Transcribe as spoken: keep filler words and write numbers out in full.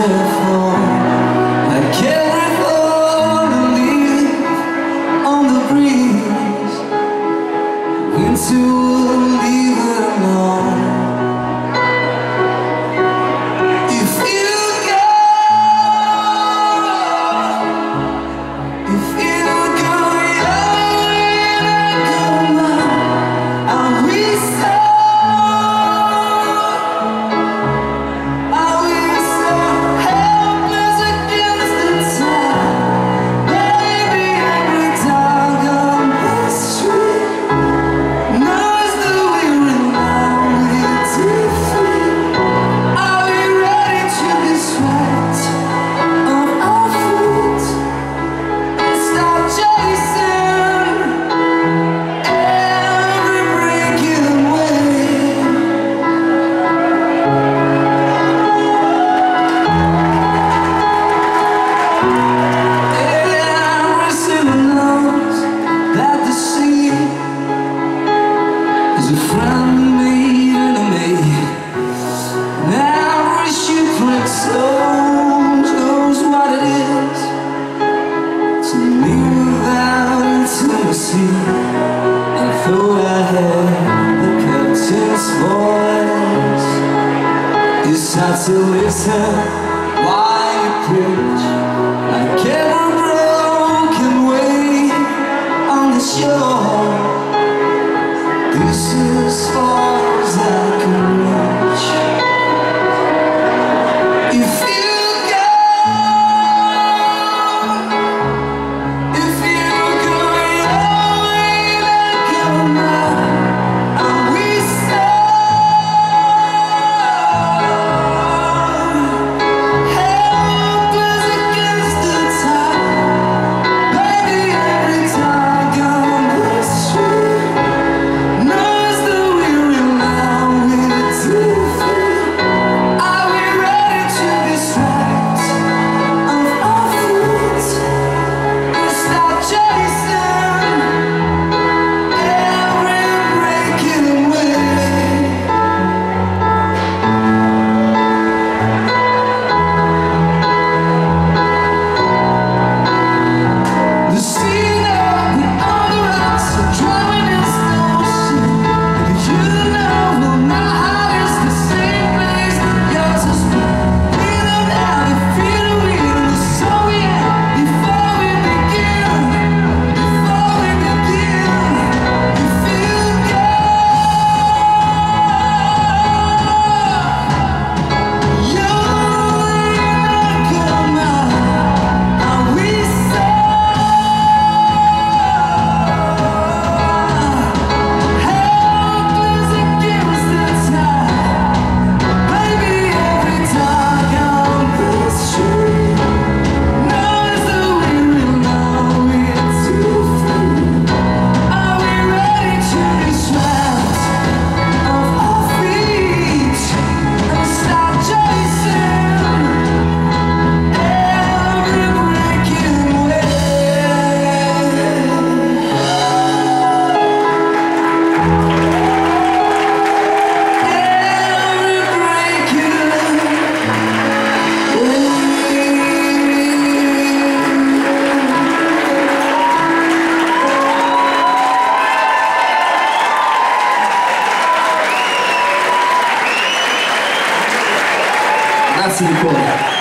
fall like every falling leaf on the breeze. Winter will leave it alone. If you go, if you go your way and I go mine, are we so? Is a friend made enemy. Now every shipwreck soul knows what it is to me without intimacy. And though I had the captain's voice, it's hard to listen while you preach like every broken wave on the shore. This is as far as I can reach. If you go, if you go your way, then go mine. Are we so helpless against the tide? Maybe every time I'm this street. Grazie di cuore.